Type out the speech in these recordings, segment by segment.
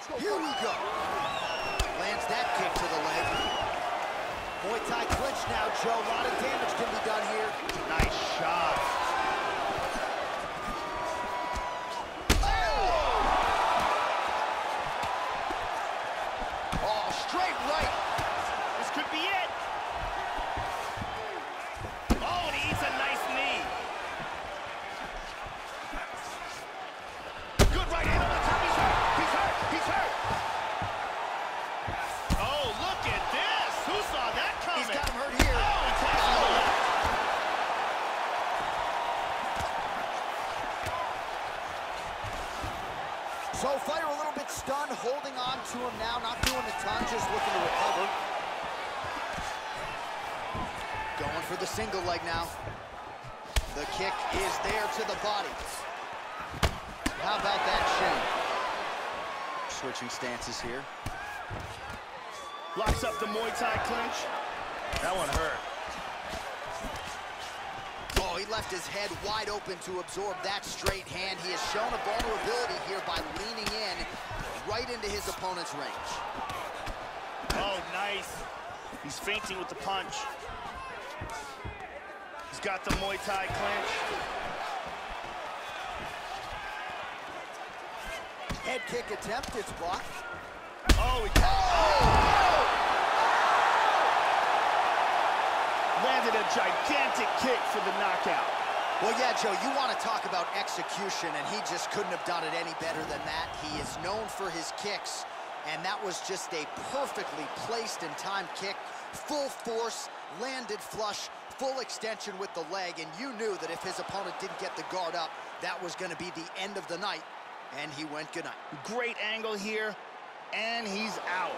Here we go. Lands that kick to the leg. Muay Thai clinch now, Joe. A lot of damage can be done here. Nice shot. Oh, straight right. This could be it. Oh, and he eats a nice knee. Good right hand on the top. He's hurt. He's hurt. He's hurt. Oh, look at this. Who saw that coming? He's got him hurt here. Oh, he takes him to the left. So fighter a little bit stunned, holding on to him now, not doing a ton, just looking to recover. Going for the single leg now. The kick is there to the body. How about that shin? Switching stances here. Locks up the Muay Thai clinch. That one hurt. Oh, he left his head wide open to absorb that straight hand. He has shown a vulnerability here by leaning in right into his opponent's range. Oh, nice. He's feinting with the punch. He's got the Muay Thai clinch. Head kick attempt, it's blocked. Oh, he landed a gigantic kick for the knockout. Well, yeah, Joe, you want to talk about execution, and he just couldn't have done it any better than that. He is known for his kicks, and that was just a perfectly placed and timed kick. Full force, landed flush, full extension with the leg, and you knew that if his opponent didn't get the guard up, that was going to be the end of the night, and he went goodnight. Great angle here, and he's out.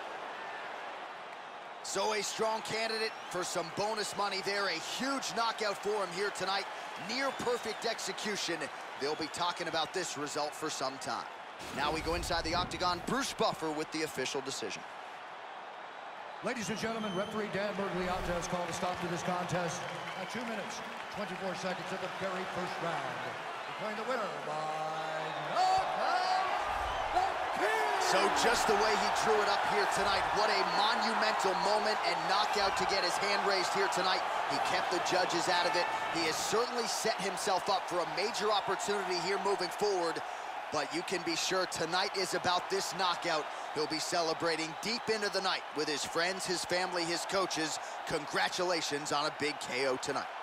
So a strong candidate for some bonus money there. A huge knockout for him here tonight. Near perfect execution. They'll be talking about this result for some time. Now we go inside the octagon. Bruce Buffer with the official decision. Ladies and gentlemen, referee Dan Bergliata has called a stop to this contest at 2 minutes, 24 seconds of the very first round. Declaring the winner by knockout. So just the way he drew it up here tonight, what a monumental moment and knockout to get his hand raised here tonight. He kept the judges out of it. He has certainly set himself up for a major opportunity here moving forward. But you can be sure tonight is about this knockout. He'll be celebrating deep into the night with his friends, his family, his coaches. Congratulations on a big KO tonight.